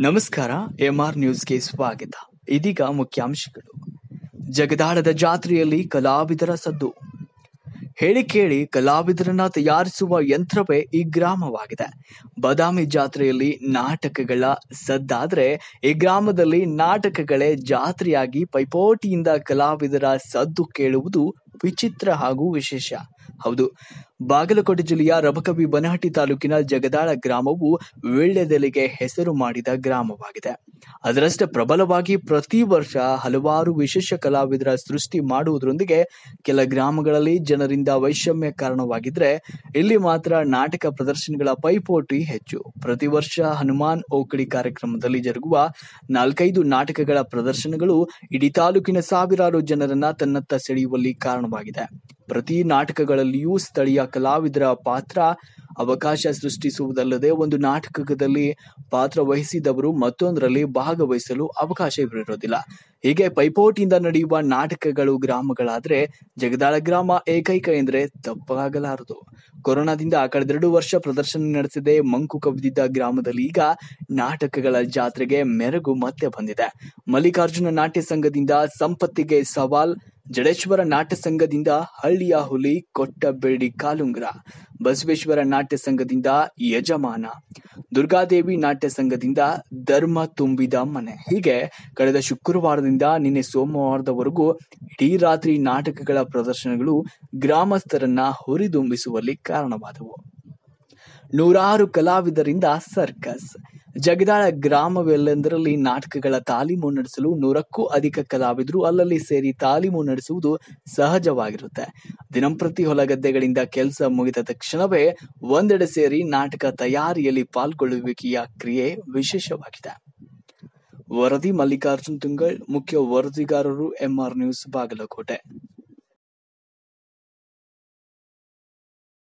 ನಮಸ್ಕಾರ. ಎಂಆರ್ ನ್ಯೂಸ್ಗೆ ಸ್ವಾಗತ. ಇದೀಗ ಮುಖ್ಯಾಂಶಗಳು. ಜಗದಾಳದ ಜಾತ್ರೆಯಲ್ಲಿ ಕಲಾವಿದರ ಸದ್ದು. ಹೇಳಿ ಕೇಳಿ ಕಲಾವಿದರನ್ನ ತಯಾರಿಸುವ ಯಂತ್ರವೇ ಈ ಗ್ರಾಮವಾಗಿದೆ. ಬಾದಾಮಿ ಜಾತ್ರೆಯಲ್ಲಿ ನಾಟಕಗಳ ಸದ್ದಾದ್ರೆ ಈ ಗ್ರಾಮದಲ್ಲಿ ನಾಟಕಗಳೇ ಜಾತ್ರೆಯಾಗಿ ಪೈಪೋಟಿಯಿಂದ ಕಲಾವಿದರ ಸದ್ದು ಕೇಳುವುದು ವಿಚಿತ್ರ ಹಾಗೂ ವಿಶೇಷ. ಹೌದು, ಬಾಗಲಕೋಟೆ ಜಿಲ್ಲೆಯ ರಬಕವಿ ಬನಹಟ್ಟಿ ತಾಲೂಕಿನ ಜಗದಾಳ ಗ್ರಾಮವು ವೀಳ್ಯದೆಲೆಗೆ ಹೆಸರು ಮಾಡಿದ ಗ್ರಾಮವಾಗಿದೆ. ಅದರಷ್ಟೇ ಪ್ರಬಲವಾಗಿ ಪ್ರತಿ ವರ್ಷ ಹಲವಾರು ವಿಶೇಷ ಕಲಾವಿದರ ಸೃಷ್ಟಿ ಮಾಡುವುದರೊಂದಿಗೆ ಕೆಲ ಗ್ರಾಮಗಳಲ್ಲಿ ಜನರಿಂದ ವೈಷಮ್ಯ ಕಾರಣವಾಗಿದ್ರೆ, ಇಲ್ಲಿ ಮಾತ್ರ ನಾಟಕ ಪ್ರದರ್ಶನಗಳ ಪೈಪೋಟಿ ಹೆಚ್ಚು. ಪ್ರತಿ ವರ್ಷ ಹನುಮಾನ್ ಓಕಳಿ ಕಾರ್ಯಕ್ರಮದಲ್ಲಿ ಜರುಗುವ 4-5 ನಾಟಕಗಳ ಪ್ರದರ್ಶನಗಳು ಇಡೀ ತಾಲೂಕಿನ ಸಾವಿರಾರು ಜನರನ್ನ ತನ್ನತ್ತ ಸೆಳೆಯುವಲ್ಲಿ ಕಾರಣವಾಗಿದೆ. ಪ್ರತಿ ನಾಟಕಗಳಲ್ಲಿಯೂ ಸ್ಥಳೀಯ ಕಲಾವಿದರ ಪಾತ್ರ ಅವಕಾಶ ಸೃಷ್ಟಿಸುವುದಲ್ಲದೆ ಒಂದು ನಾಟಕದಲ್ಲಿ ಪಾತ್ರ ವಹಿಸಿದವರು ಮತ್ತೊಂದರಲ್ಲಿ ಭಾಗವಹಿಸಲು ಅವಕಾಶವಿರೋದಿಲ್ಲ. ಹೀಗೆ ಪೈಪೋಟಿಯಿಂದ ನಡೆಯುವ ನಾಟಕಗಳು ಗ್ರಾಮಗಳಾದ್ರೆ ಜಗದಾಳ ಗ್ರಾಮ ಏಕೈಕ ಎಂದರೆ ತಪ್ಪಾಗಲಾರದು. ಕೊರೋನಾದಿಂದ ಕಳೆದ 2 ವರ್ಷ ಪ್ರದರ್ಶನ ನಡೆಸದೆ ಮಂಕು ಕವಿದಿದ್ದ ಗ್ರಾಮದಲ್ಲಿ ಈಗ ನಾಟಕಗಳ ಜಾತ್ರೆಗೆ ಮೆರುಗು ಮತ್ತೆ ಬಂದಿದೆ. ಮಲ್ಲಿಕಾರ್ಜುನ ನಾಟ್ಯ ಸಂಘದಿಂದ ಸಂಪತ್ತಿಗೆ ಸವಾಲ್, ಜಡೇಶ್ವರ ನಾಟ್ಯ ಸಂಘದಿಂದ ಹಳ್ಳಿಯ ಹುಲಿ ಕೊಟ್ಟಬೇಡಿ ಕಾಲುಂಗ್ರ, ಬಸವೇಶ್ವರ ನಾಟ್ಯ ಸಂಘದಿಂದ ಯಜಮಾನ, ದುರ್ಗಾದೇವಿ ನಾಟ್ಯ ಸಂಘದಿಂದ ಧರ್ಮ ತುಂಬಿದ ಮನೆ. ಹೀಗೆ ಕಳೆದ ಶುಕ್ರವಾರದಿಂದ ನಿನ್ನೆ ಸೋಮವಾರದವರೆಗೂ ಇಡೀ ರಾತ್ರಿ ನಾಟಕಗಳ ಪ್ರದರ್ಶನಗಳು ಗ್ರಾಮಸ್ಥರನ್ನ ಹುರಿದುಂಬಿಸುವಲ್ಲಿ ಕಾರಣವಾದವು. ನೂರಾರು ಕಲಾವಿದರಿಂದ ಸರ್ಕಸ್. ಜಗದಾಳ ಗ್ರಾಮವೆಲ್ಲದರಲ್ಲಿ ನಾಟಕಗಳ ತಾಲೀಮು ನಡೆಸಲು 100ಕ್ಕೂ ಅಧಿಕ ಕಲಾವಿದರು ಅಲ್ಲಲ್ಲಿ ಸೇರಿ ತಾಲೀಮು ನಡೆಸುವುದು ಸಹಜವಾಗಿರುತ್ತೆ. ದಿನಂಪ್ರತಿ ಹೊಲಗದ್ದೆಗಳಿಂದ ಕೆಲಸ ಮುಗಿದ ತಕ್ಷಣವೇ ಒಂದೆಡೆ ಸೇರಿ ನಾಟಕ ತಯಾರಿಯಲ್ಲಿ ಪಾಲ್ಗೊಳ್ಳುವಿಕೆಯ ಕ್ರಿಯೆ ವಿಶೇಷವಾಗಿದೆ. ವರದಿ ಮಲ್ಲಿಕಾರ್ಜುನ್ ತುಂಗಳ್, ಮುಖ್ಯ ವರದಿಗಾರರು, ಎಂಆರ್ ನ್ಯೂಸ್, ಬಾಗಲಕೋಟೆ.